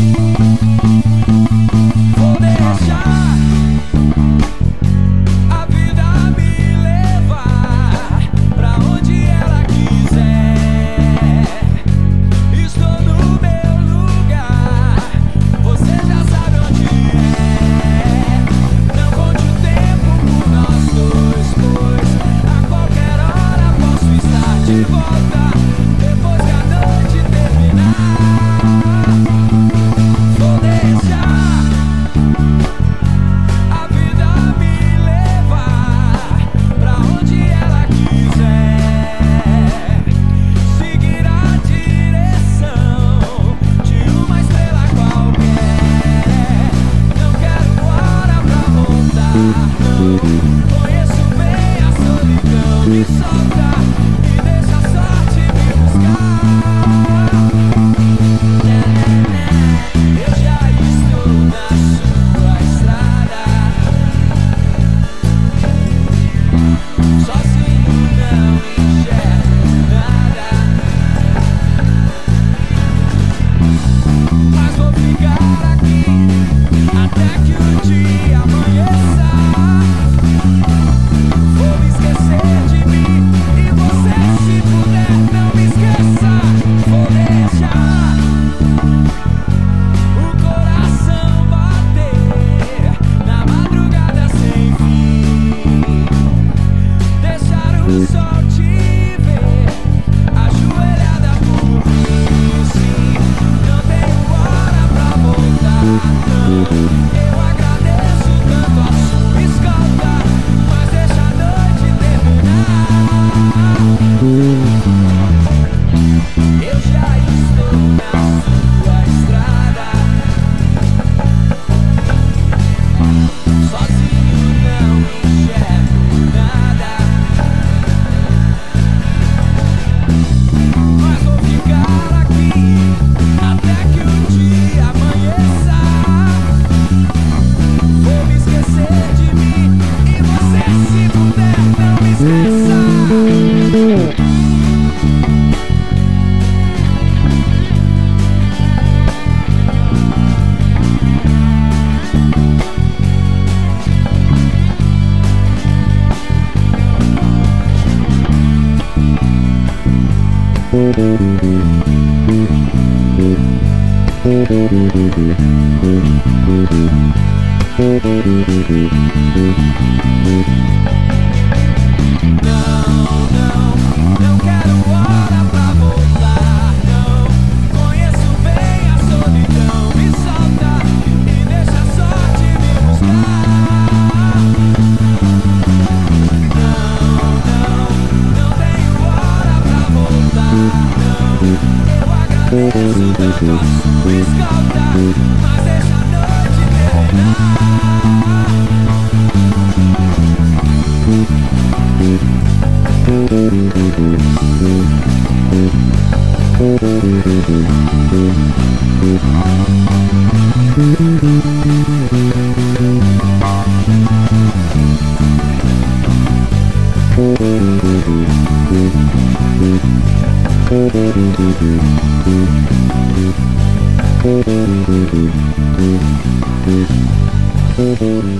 Vou deixar a vida me levar pra onde ela quiser. Estou no meu lugar, você já sabe onde é. Não conte o tempo por nós dois, pois a qualquer hora posso estar de volta depois que a noite terminar. Vou deixar a vida me levar pra onde ela quiser. Seguir a direção de uma estrela qualquer. Não quero hora pra voltar, não. Conheço bem a solidão. Me solta e deixa a sorte me buscar. Eu já estou na sua estrada. Sozinho não enxergo nada, mas vou ficar aqui até que o dia amanheça. Vou me esquecer de mim e você, se puder, não me esqueça. Vou deixar o coração bater na madrugada sem fim. Deixar o sol te ver ajoelhada por mim. Sim, não tenho hora pra voltar, não. Eu agradeço tanto a sua escolta, mas deixa a noite terminar. Eu já estou na sua estrada. Sozinho não enxergo nada, mas vou ficar aqui até que o dia amanheça. Vou me esquecer de mim e você, se puder, não me esqueça. Não quero hora pra voltar, não. Conheço bem a solidão. Me solta e deixa a sorte me buscar. Não tenho hora pra voltar, não. Eu agradeço tanto a sua escolta, mas deixa a noite terminar. Thank you.